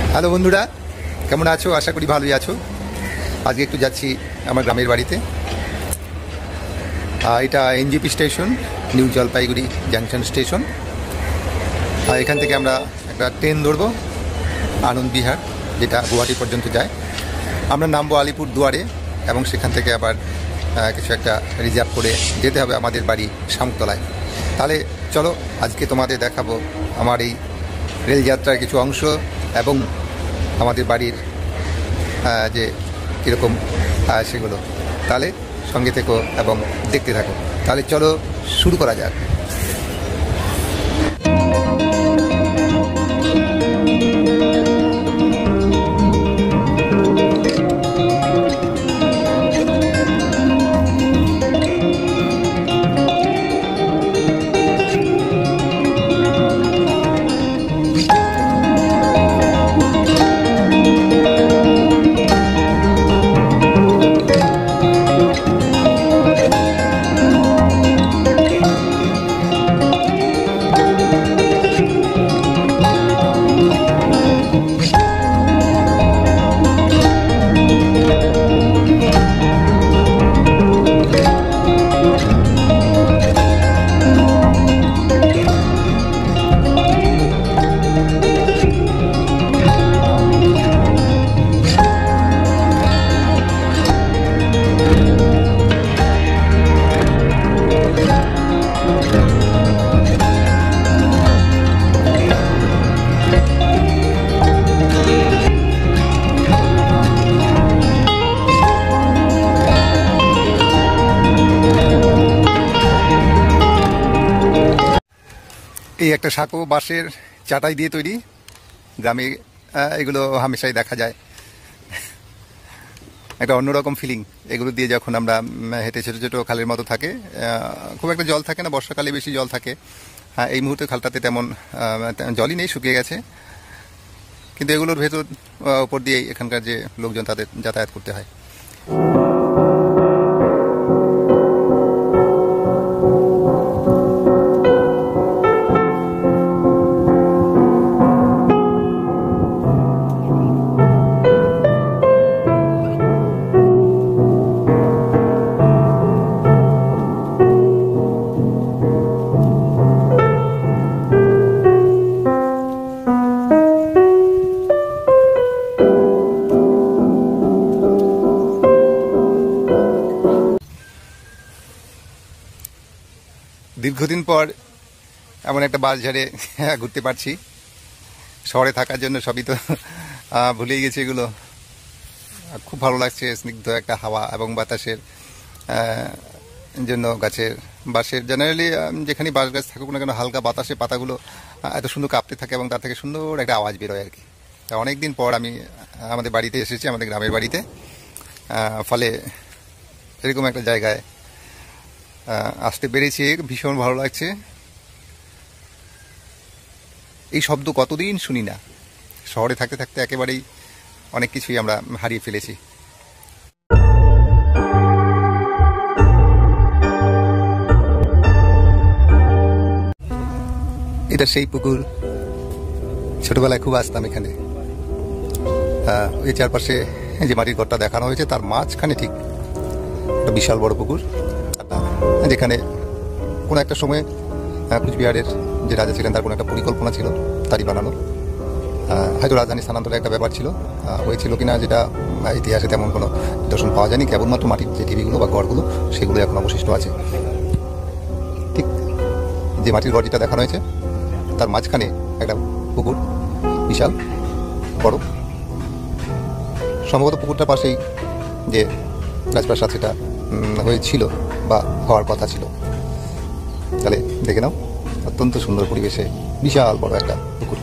Hello বন্ধুরা, কেমন আছো? আশা করি ভালোই আছো। আজকে একটু যাচ্ছি আমার গ্রামের বাড়িতে। এটা NJP station, new Jalpaiguri junction station. এখান থেকে আমরা একটা ট্রেন ধরবো আনন্দ বিহার, যেটা গুয়াহাটি পর্যন্ত যায়। আমরা নামবো আলিপুর দুয়ারে এবং সেখান থেকে আবার কিছু একটা রিজার্ভ করে যেতে হবে আমাদের বাড়ি শামুকতলায়। তাহলে চলো আজকে তোমাদের দেখাবো আমার এই রেলযাত্রার কিছু অংশ এবং আমাদের বাড়ির যে কীরকম সেগুলো। তাহলে সঙ্গে থেকো এবং দেখতে থাকো। তাহলে চলো শুরু করা যাক। এই একটা সাঁকো বাঁশের চাটাই দিয়ে তৈরি, গ্রামে এগুলো হামেশাই দেখা যায়। একটা অন্যরকম ফিলিং এগুলো দিয়ে যখন আমরা হেঁটে, ছোটো ছোটো খালের মতো থাকে, খুব একটা জল থাকে না, বর্ষাকালে বেশি জল থাকে। এই মুহূর্তে খালটাতে তেমন জলই নেই, শুকিয়ে গেছে। কিন্তু এগুলোর ভেতর উপর দিয়েই এখানকার যে লোকজন তাদের যাতায়াত করতে হয়। দীর্ঘদিন পর এমন একটা বাস ঝাড়ে ঘুরতে পারছি। শহরে থাকার জন্য সবই তো ভুলেই গেছি এগুলো। খুব ভালো লাগছে, স্নিগ্ধ একটা হাওয়া এবং বাতাসের জন্য বাঁশের জেনারেলি যেখানে বাঁশ গাছ থাকুক না কেন, হালকা বাতাসে পাতাগুলো এত সুন্দর কাঁপতে থাকে এবং তার থেকে সুন্দর একটা আওয়াজ বেরোয় আর কি। অনেকদিন পর আমি আমাদের বাড়িতে এসেছি, আমাদের গ্রামের বাড়িতে। ফলে এরকম একটা জায়গায় আসতে পেরেছি, ভীষণ ভালো লাগছে। এই শব্দ কতদিন শুনি না। শহরে থাকতে থাকতে একেবারেই অনেক কিছুই আমরা হারিয়ে ফেলেছি। এটা সেই পুকুর, ছোটবেলায় খুব আসতাম এখানে। ওই চারপাশে যে মাটির ঘরটা দেখানো হয়েছে তার মাঝখানে ঠিক একটা বিশাল বড় পুকুর, যেখানে কোনো একটা সময় কুচবিহারের যে রাজা ছিলেন তার কোনো একটা পরিকল্পনা ছিল তারই বানানো। হয়তো রাজধানী স্থানান্তরের একটা ব্যাপার ছিল, হয়েছিল কিনা যেটা ইতিহাসে তেমন কোনো নিদর্শন পাওয়া যায়নি। কেবলমাত্র মাটির যে ঢিবিগুলো বা গড়গুলো সেগুলো এখন অবশিষ্ট আছে। ঠিক যে মাটির গড় যেটা দেখানো হয়েছে তার মাঝখানে একটা পুকুর, বিশাল বড়। সম্ভবত পুকুরটার পাশেই যে রাজপ্রাসাদ সেটা হয়েছিল বা হওয়ার কথা ছিল। তাহলে দেখে নাও, অত্যন্ত সুন্দর পরিবেশে বিশাল বড় একটা পুকুর।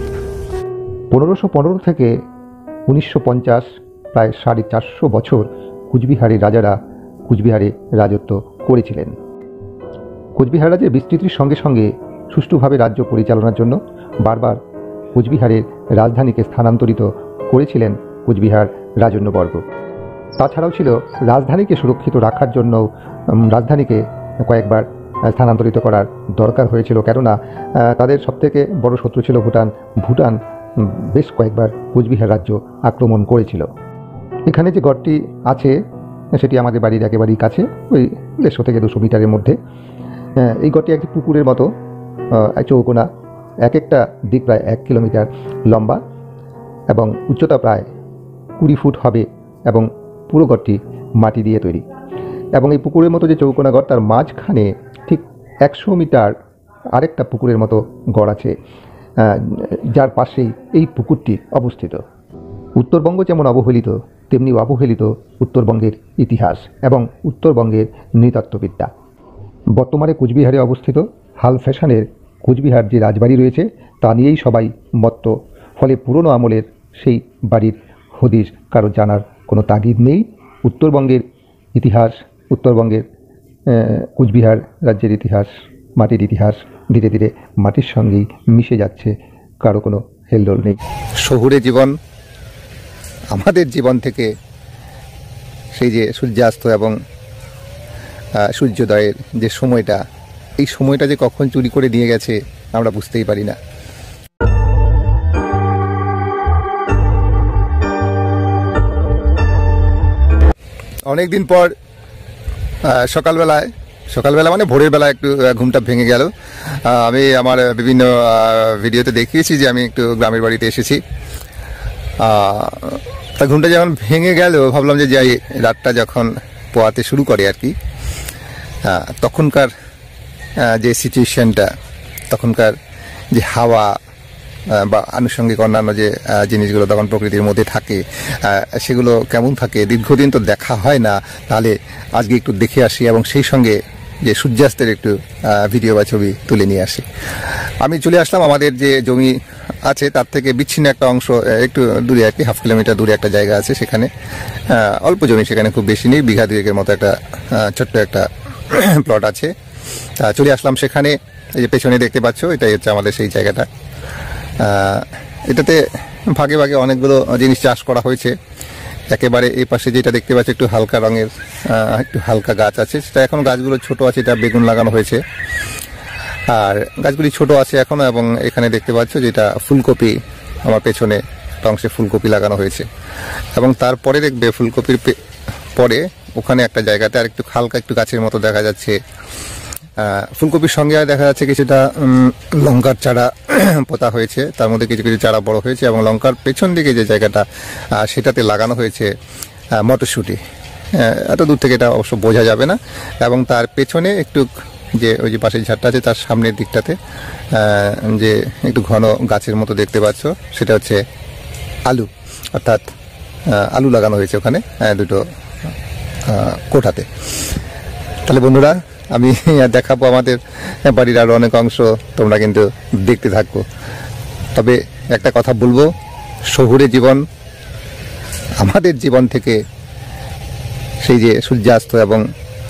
1515 থেকে 1950, প্রায় 450 বছর কুচবিহারের রাজারা কুচবিহারে রাজত্ব করেছিলেন। কুচবিহার রাজ্যের বিস্তৃতির সঙ্গে সঙ্গে সুষ্ঠুভাবে রাজ্য পরিচালনার জন্য বারবার কুচবিহারের রাজধানীকে স্থানান্তরিত করেছিলেন কুচবিহার রাজন্যবর্গ। তাছাড়াও ছিল রাজধানীকে সুরক্ষিত রাখার জন্য রাজধানীকে কয়েকবার স্থানান্তরিত করার দরকার হয়েছিল, কেননা তাদের সবথেকে বড় শত্রু ছিল ভুটান। ভুটান বেশ কয়েকবার কোচবিহার রাজ্য আক্রমণ করেছিল। এখানে যে গড়টি আছে সেটি আমাদের বাড়ির একেবারেই কাছে, ওই 150 থেকে 200 মিটারের মধ্যে। এই গড়টি একটি পুকুরের মতো, চৌকোনা, এক একটা দিক প্রায় 1 কিলোমিটার লম্বা এবং উচ্চতা প্রায় 20 ফুট হবে এবং পুরো গড়টি মাটি দিয়ে তৈরি। এবং এই পুকুরের মতো যে চৌকোনা গড়, তার মাঝখানে ঠিক 100 মিটার আরেকটা পুকুরের মতো গড় আছে, যার পাশেই এই পুকুরটি অবস্থিত। উত্তরবঙ্গ যেমন অবহেলিত, তেমনি অবহেলিত উত্তরবঙ্গের ইতিহাস এবং উত্তরবঙ্গের নৃতত্ত্ববিদ্যা। বর্তমানে কোচবিহারে অবস্থিত হাল ফ্যাশনের কোচবিহার যে রাজবাড়ি রয়েছে তা নিয়েই সবাই মত্ত। ফলে পুরনো আমলের সেই বাড়ির হদিশ কারো জানার কোনো তাগিদ নেই। উত্তরবঙ্গের ইতিহাস, উত্তরবঙ্গের কোচবিহার রাজ্যের ইতিহাস, মাটির ইতিহাস ধীরে ধীরে মাটির সঙ্গেই মিশে যাচ্ছে, কারো কোনো হেলদোল নেই। শহুরে জীবন আমাদের জীবন থেকে সেই যে সূর্যাস্ত এবং সূর্যোদয়ের যে সময়টা, এই সময়টা যে কখন চুরি করে নিয়ে গেছে আমরা বুঝতেই পারি না। অনেকদিন পর সকালবেলা মানে ভোরের বেলা একটু ঘুমটা ভেঙে গেল। আমি আমার বিভিন্ন ভিডিওতে দেখিয়েছি যে আমি একটু গ্রামের বাড়িতে এসেছি। তা ঘুমটা যখন ভেঙে গেল, ভাবলাম যে যাই, রাতটা যখন পোয়াতে শুরু করে আর কি, তখনকার যে সিচুয়েশনটা, তখনকার যে হাওয়া বা আনুষঙ্গিক অন্যান্য যে জিনিসগুলো তখন প্রকৃতির মধ্যে থাকে, সেগুলো কেমন থাকে, দীর্ঘদিন তো দেখা হয় না। তাহলে আজকে একটু দেখে আসি এবং সেই সঙ্গে যে সূর্যাস্তের একটু ভিডিও বা ছবি তুলে নিয়ে আসি। আমি চলে আসলাম আমাদের যে জমি আছে তার থেকে বিচ্ছিন্ন একটা অংশ, একটু দূরে আর কি, 1/2 কিলোমিটার দূরে একটা জায়গা আছে। সেখানে অল্প জমি, সেখানে খুব বেশি নেই, বিঘা 2 মতো একটা ছোট্ট একটা প্লট আছে। তা চলে আসলাম সেখানে। এই যে পেছনে দেখতে পাচ্ছ, এটাই হচ্ছে আমাদের সেই জায়গাটা। এটাতে ভাগে ভাগে অনেকগুলো জিনিস চাষ করা হয়েছে। একেবারে এই পাশে যেটা দেখতে পাচ্ছ একটু হালকা রঙের একটু হালকা গাছ আছে, সেটা এখন গাছগুলো ছোট আছে, এটা বেগুন লাগানো হয়েছে। আর গাছগুলি ছোট আছে এখনো। এবং এখানে দেখতে পাচ্ছ যেটা ফুলকপি, আমার পেছনে একটা অংশে ফুলকপি লাগানো হয়েছে। এবং তারপরে দেখবে ফুলকপির পরে ওখানে একটা জায়গাতে আর একটু হালকা একটু গাছের মতো দেখা যাচ্ছে। ফুলকপির সঙ্গে আর দেখা যাচ্ছে কিছুটা লঙ্কার চারা পোতা হয়েছে, তার মধ্যে কিছু কিছু চারা বড় হয়েছে। এবং লঙ্কার পেছন দিকে যে জায়গাটা, সেটাতে লাগানো হয়েছে মটরশুঁটি। এত দূর থেকে এটা অবশ্য বোঝা যাবে না। এবং তার পেছনে একটু যে ওই যে পাশের ঝাড়টা আছে, তার সামনের দিকটাতে যে একটু ঘন গাছের মতো দেখতে পাচ্ছ, সেটা হচ্ছে আলু, অর্থাৎ আলু লাগানো হয়েছে ওখানে দুটো কোঠাতে। তাহলে বন্ধুরা, আমি দেখাবো আমাদের বাড়ির আরও অনেক অংশ, তোমরা কিন্তু দেখতে থাকবো। তবে একটা কথা বলবো, শহুরে জীবন আমাদের জীবন থেকে সেই যে সূর্যাস্ত এবং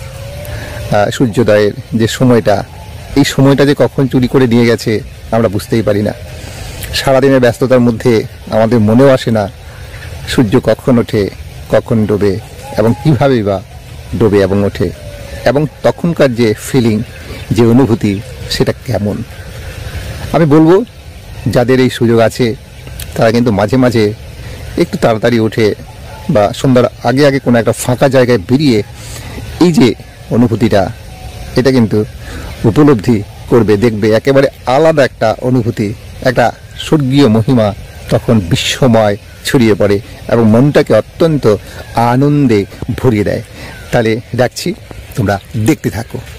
সূর্যোদয়ের যে সময়টা, এই সময়টা যে কখন চুরি করে নিয়ে গেছে আমরা বুঝতেই পারি না। সারাদিনের ব্যস্ততার মধ্যে আমাদের মনেও আসে না সূর্য কখন ওঠে, কখন ডোবে এবং কীভাবেই বা ডোবে এবং ওঠে, এবং তখনকার যে ফিলিং, যে অনুভূতি, সেটা কেমন। আমি বলবো যাদের এই সুযোগ আছে তারা কিন্তু মাঝে মাঝে একটু তাড়াতাড়ি ওঠে বা সন্ধ্যার আগে আগে কোনো একটা ফাঁকা জায়গায় বেরিয়ে এই যে অনুভূতিটা, এটা কিন্তু উপলব্ধি করবে, দেখবে একেবারে আলাদা একটা অনুভূতি, একটা স্বর্গীয় মহিমা তখন বিশ্বময় ছড়িয়ে পড়ে এবং মনটাকে অত্যন্ত আনন্দে ভরিয়ে দেয়। তাহলে রাখছি, তোমরা দেখতে থাকো।